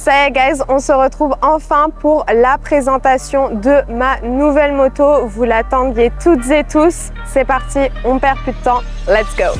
Ça y est guys, on se retrouve enfin pour la présentation de ma nouvelle moto. Vous l'attendiez toutes et tous. C'est parti, on perd plus de temps. Let's go!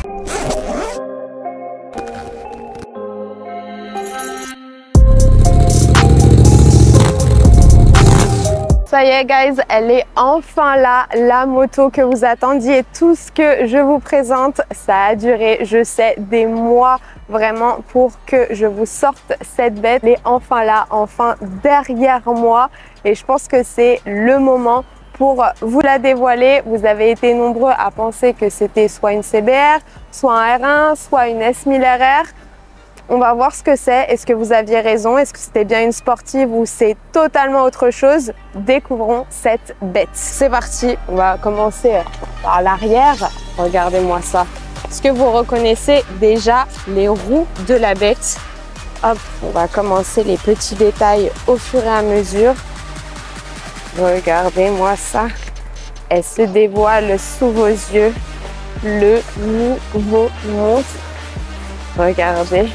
Ça y est guys, elle est enfin là, la moto que vous attendiez. Tout ce que je vous présente, ça a duré, je sais, des mois vraiment pour que je vous sorte cette bête. Elle est enfin là, enfin derrière moi et je pense que c'est le moment pour vous la dévoiler. Vous avez été nombreux à penser que c'était soit une CBR, soit un R1, soit une S1000RR. On va voir ce que c'est. Est-ce que vous aviez raison? Est-ce que c'était bien une sportive ou c'est totalement autre chose? Découvrons cette bête. C'est parti, on va commencer par l'arrière. Regardez-moi ça. Est-ce que vous reconnaissez déjà les roues de la bête? Hop, on va commencer les petits détails au fur et à mesure. Regardez-moi ça. Elle se dévoile sous vos yeux. Le nouveau monstre. Regardez.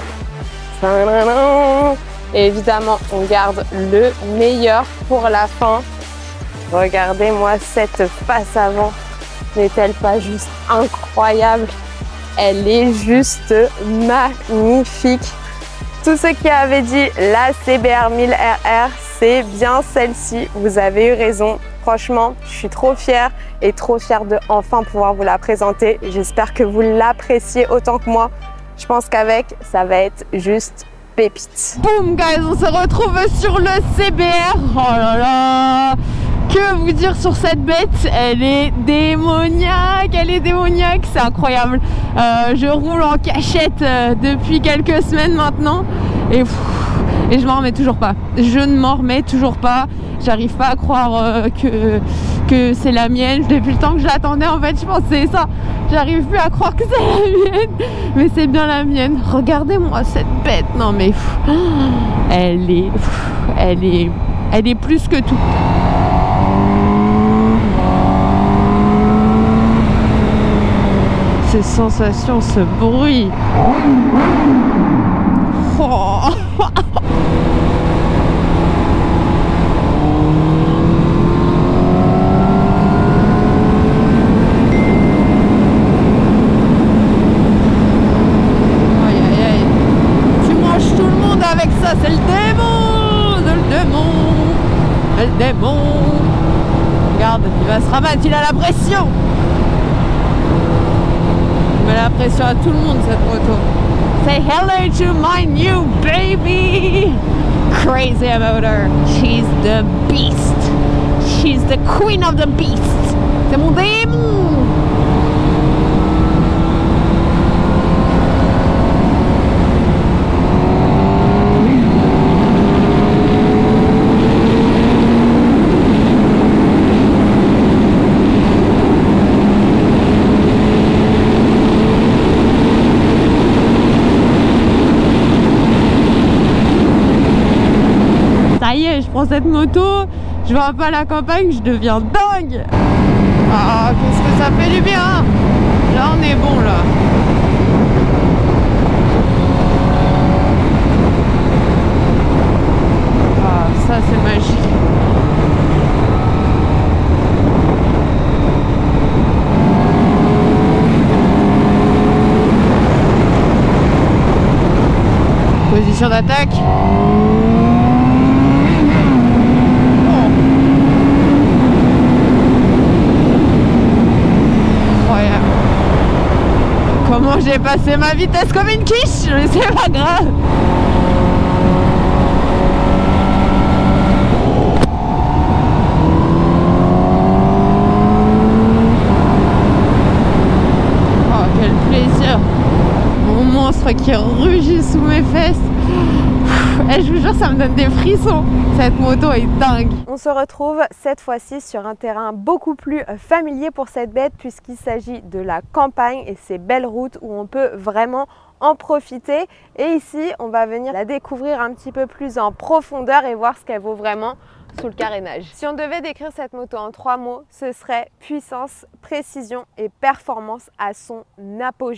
Et évidemment, on garde le meilleur pour la fin. Regardez-moi cette face avant. N'est-elle pas juste incroyable? Elle est juste magnifique. Tous ceux qui avaient dit la CBR 1000RR, c'est bien celle-ci. Vous avez eu raison. Franchement, je suis trop fière et trop fière de enfin pouvoir vous la présenter. J'espère que vous l'appréciez autant que moi. Je pense qu'avec, ça va être juste pépite. Boum guys, on se retrouve sur le CBR. Oh là là! Que vous dire sur cette bête? Elle est démoniaque, c'est incroyable. Je roule en cachette depuis quelques semaines maintenant et je m'en remets toujours pas. Je ne m'en remets toujours pas. J'arrive pas à croire que c'est la mienne. Depuis le temps que je l'attendais, en fait, je pensais ça. J'arrive plus à croire que c'est la mienne, mais c'est bien la mienne. Regardez-moi cette bête. Non mais elle est plus que tout. Ces sensations, ce bruit. Oh. C'est le démon, c'est le démon. Regarde, il va se rabattre, il a la pression. Il met la pression à tout le monde cette moto. Say hello to my new baby. Crazy about her. She's the beast. She's the queen of the beast. C'est mon démon. Ça y est, je prends cette moto, je vais un peu à la campagne, je deviens dingue. Ah, qu'est-ce que ça fait du bien. Là, on est bon, là. Ah, ça, c'est magique. Position d'attaque. Comment j'ai passé ma vitesse comme une quiche, mais c'est pas grave. Oh, quel plaisir. Mon monstre qui rugit sous mes fesses. Et je vous jure, ça me donne des frissons. Cette moto est dingue. On se retrouve cette fois-ci sur un terrain beaucoup plus familier pour cette bête puisqu'il s'agit de la campagne et ces belles routes où on peut vraiment en profiter. Et ici, on va venir la découvrir un petit peu plus en profondeur et voir ce qu'elle vaut vraiment sous le carénage. Si on devait décrire cette moto en 3 mots, ce serait puissance, précision et performance à son apogée.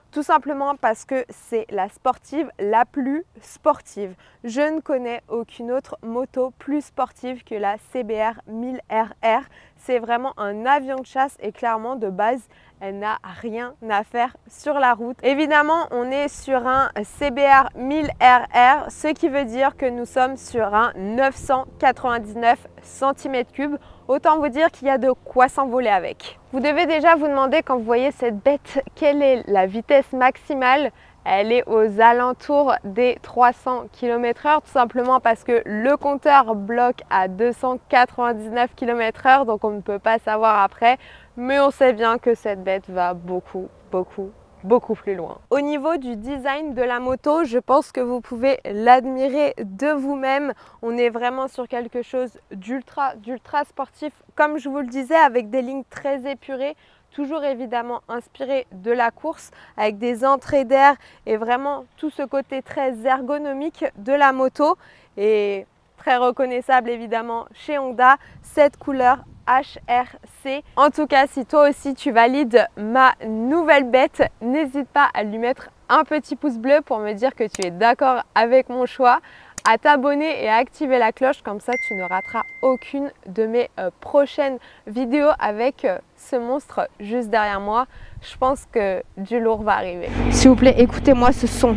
Tout simplement parce que c'est la sportive la plus sportive. Je ne connais aucune autre moto plus sportive que la CBR 1000RR. C'est vraiment un avion de chasse et clairement de base, elle n'a rien à faire sur la route. Évidemment, on est sur un CBR 1000RR, ce qui veut dire que nous sommes sur un 999 cm3. Autant vous dire qu'il y a de quoi s'envoler avec. Vous devez déjà vous demander quand vous voyez cette bête, quelle est la vitesse maximale. Elle est aux alentours des 300 km/h, tout simplement parce que le compteur bloque à 299 km/h, donc on ne peut pas savoir après. Mais on sait bien que cette bête va beaucoup plus loin. Au niveau du design de la moto, je pense que vous pouvez l'admirer de vous-même. On est vraiment sur quelque chose d'ultra sportif, comme je vous le disais, avec des lignes très épurées, toujours évidemment inspiré de la course, avec des entrées d'air et vraiment tout ce côté très ergonomique de la moto et très reconnaissable évidemment chez Honda, cette couleur HRC. En tout cas, si toi aussi tu valides ma nouvelle bête, n'hésite pas à lui mettre un petit pouce bleu pour me dire que tu es d'accord avec mon choix, à t'abonner et à activer la cloche, comme ça tu ne rateras aucune de mes prochaines vidéos avec ce monstre juste derrière moi. Je pense que du lourd va arriver. S'il vous plaît, écoutez-moi ce son.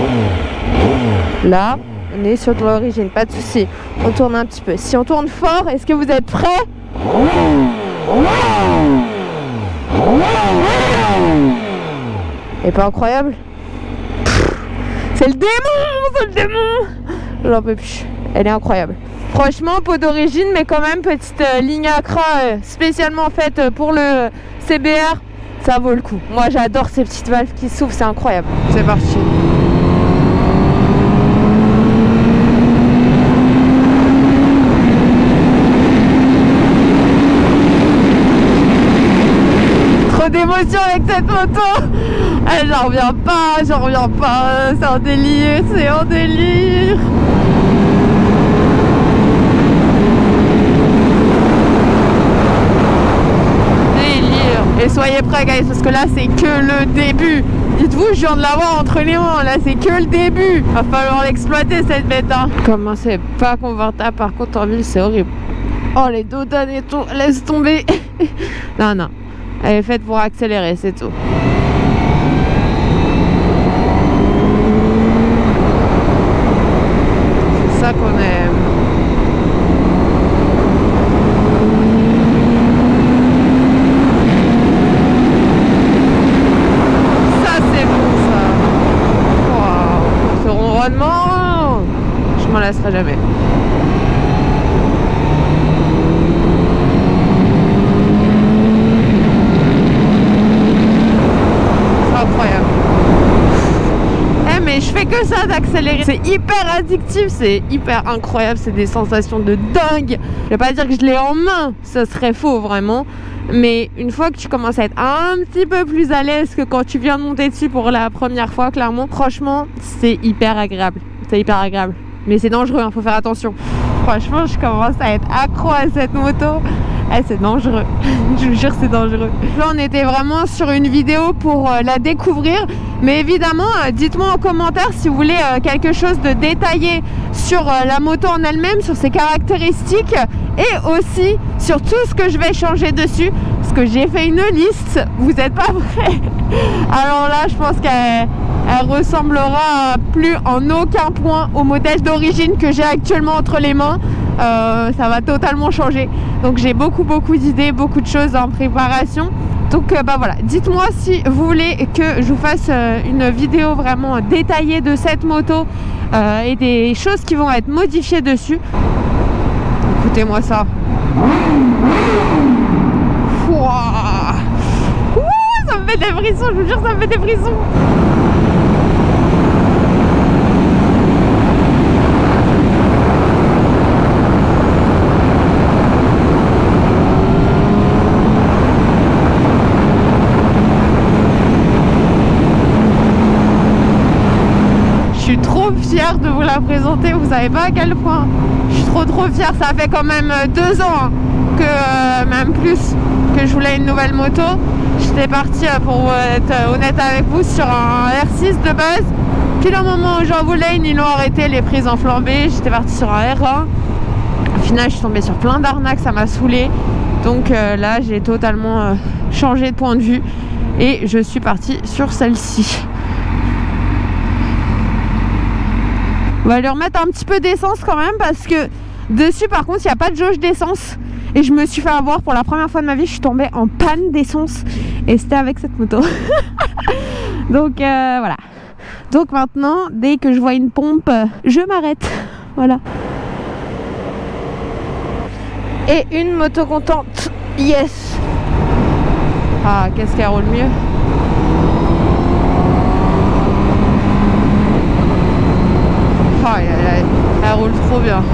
Là, on est sur de l'origine, pas de souci. On tourne un petit peu. Si on tourne fort, est-ce que vous êtes prêts? Et pas incroyable? C'est le démon! C'est le démon! J'en peux plus. Elle est incroyable. Franchement, peau d'origine, mais quand même petite ligne Accra spécialement faite pour le CBR. Ça vaut le coup. Moi, j'adore ces petites valves qui s'ouvrent, c'est incroyable. C'est parti. Trop d'émotion avec cette moto. J'en reviens pas. C'est un délire, c'est un délire. Et soyez prêts guys, parce que là c'est que le début. Dites-vous, je viens de l'avoir entre les mains, là c'est que le début. Va falloir l'exploiter cette bête hein. Comment c'est pas confortable par contre en ville, c'est horrible. Oh les dodanes et tout, laisse tomber. Non, elle est faite pour accélérer, c'est tout. C'est ça qu'on aime. Je m'en lasserai jamais. C'est incroyable. Mais je fais que ça d'accélérer. C'est hyper addictif, c'est hyper incroyable, c'est des sensations de dingue. Je vais pas dire que je l'ai en main, ça serait faux vraiment. Mais une fois que tu commences à être un petit peu plus à l'aise que quand tu viens de monter dessus pour la première fois, clairement, franchement, c'est hyper agréable. C'est hyper agréable. Mais c'est dangereux, hein, faut faire attention. Franchement, je commence à être accro à cette moto. C'est dangereux. Je vous jure, c'est dangereux. Là, on était vraiment sur une vidéo pour la découvrir. Mais évidemment, dites-moi en commentaire si vous voulez quelque chose de détaillé sur la moto en elle-même, sur ses caractéristiques et aussi sur tout ce que je vais changer dessus. Parce que j'ai fait une liste. Vous n'êtes pas prêts? Alors là, je pense qu'elle ressemblera plus en aucun point au modèle d'origine que j'ai actuellement entre les mains. Ça va totalement changer. Donc j'ai beaucoup d'idées, beaucoup de choses en préparation. Donc bah voilà, dites-moi si vous voulez que je vous fasse une vidéo vraiment détaillée de cette moto et des choses qui vont être modifiées dessus. Écoutez-moi ça. Ouah, ça me fait des frissons, je vous jure, ça me fait des frissons. Je suis trop fière de vous la présenter, vous savez pas à quel point. Je suis trop fière, ça fait quand même 2 ans hein, que même plus que je voulais une nouvelle moto. J'étais partie, pour être honnête avec vous, sur un R6 de base. Puis le moment où j'en voulais une, ils l'ont arrêté, les prises en flambée. J'étais partie sur un R1. Au final, je suis tombée sur plein d'arnaques, ça m'a saoulée. Donc là, j'ai totalement changé de point de vue et je suis partie sur celle-ci. On va lui remettre un petit peu d'essence quand même parce que dessus, par contre, il n'y a pas de jauge d'essence. Et je me suis fait avoir pour la première fois de ma vie, je suis tombée en panne d'essence. Et c'était avec cette moto. Donc voilà. Donc maintenant, dès que je vois une pompe, je m'arrête. Voilà. Et une moto contente. Yes. Ah, qu'est-ce qu'elle roule mieux. Oh, elle roule trop bien.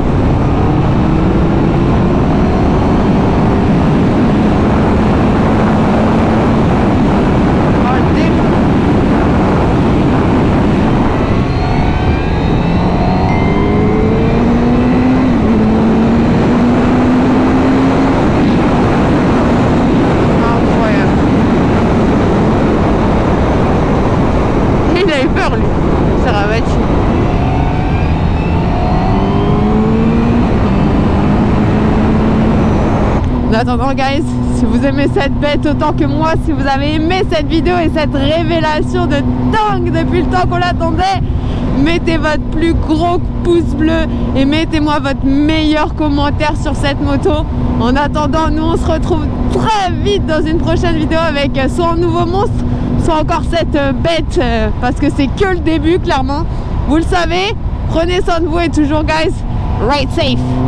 En attendant, guys, si vous aimez cette bête autant que moi, si vous avez aimé cette vidéo et cette révélation de dingue depuis le temps qu'on l'attendait, mettez votre plus gros pouce bleu et mettez-moi votre meilleur commentaire sur cette moto. En attendant, nous on se retrouve très vite dans une prochaine vidéo avec soit un nouveau monstre, soit encore cette bête, parce que c'est que le début, clairement. Vous le savez, prenez soin de vous et toujours, guys, ride safe.